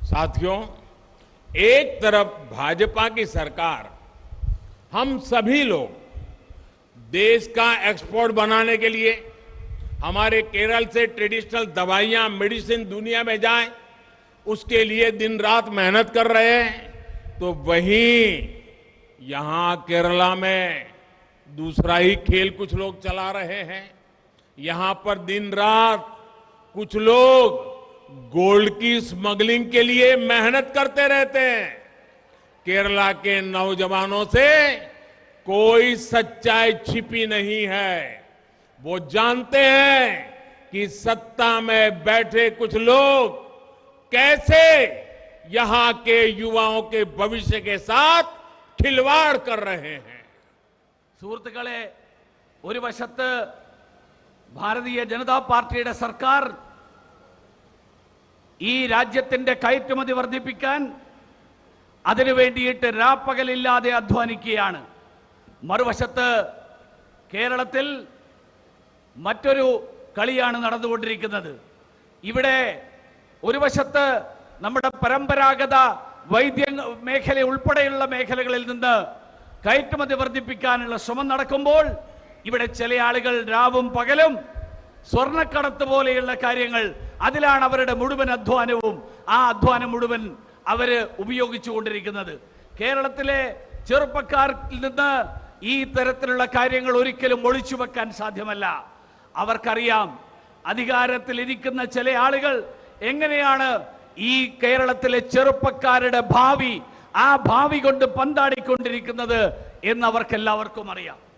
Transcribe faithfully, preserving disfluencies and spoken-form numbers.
साथियों, एक तरफ भाजपा की सरकार हम सभी लोग देश का एक्सपोर्ट बनाने के लिए हमारे केरल से ट्रेडिशनल दवाइयां, मेडिसिन दुनिया में जाए, उसके लिए दिन रात मेहनत कर रहे हैं, तो वहीं यहां केरला में दूसरा ही खेल कुछ लोग चला रहे हैं। यहां पर दिन रात कुछ लोग गोल्ड की स्मगलिंग के लिए मेहनत करते रहते हैं। केरला के नौजवानों से कोई सच्चाई छिपी नहीं है। वो जानते हैं कि सत्ता में बैठे कुछ लोग कैसे यहां के युवाओं के भविष्य के साथ खिलवाड़ कर रहे हैं। സുഹൃത്തുക്കളെ, ഒരു വശത്ത് ഭാരതീയ ജനതാ പാർട്ടിയുടെ സർക്കാർ ഈ രാജ്യത്തിന്റെ കയറ്റുമതി വർദ്ധിപ്പിക്കാൻ അതിനു വേണ്ടിയിട്ട് രാപ്പകലില്ലാതെ അധ്വാനിക്കുകയാണ്. മറുവശത്ത് കേരളത്തിൽ മറ്റൊരു കളിയാണ് നടന്നുകൊണ്ടിരിക്കുന്നത്. ഇവിടെ ഒരു വശത്ത് നമ്മുടെ പരമ്പരാഗത വൈദ്യ മേഖല ഉൾപ്പെടെയുള്ള മേഖലകളിൽ നിന്ന് കയറ്റുമതി വർദ്ധിപ്പിക്കാനുള്ള ശ്രമം നടക്കുമ്പോൾ ഇവിടെ ചില ആളുകൾ രാവും പകലും സ്വർണ്ണക്കടത്ത് പോലെയുള്ള കാര്യങ്ങൾ, അതിലാണ് അവരുടെ മുഴുവൻ അധ്വാനവും. ആ അധ്വാനം മുഴുവൻ അവര് ഉപയോഗിച്ചുകൊണ്ടിരിക്കുന്നത്. കേരളത്തിലെ ചെറുപ്പക്കാരിൽ നിന്ന് ഈ തരത്തിലുള്ള കാര്യങ്ങൾ ഒരിക്കലും ഒളിച്ചു വെക്കാൻ സാധ്യമല്ല. അവർക്കറിയാം അധികാരത്തിൽ ഇരിക്കുന്ന ചില ആളുകൾ എങ്ങനെയാണ് ഈ കേരളത്തിലെ ചെറുപ്പക്കാരുടെ ഭാവി, ആ ഭാവി കൊണ്ട് പന്താടിക്കൊണ്ടിരിക്കുന്നത് എന്ന് അവർക്കെല്ലാവർക്കും അറിയാം.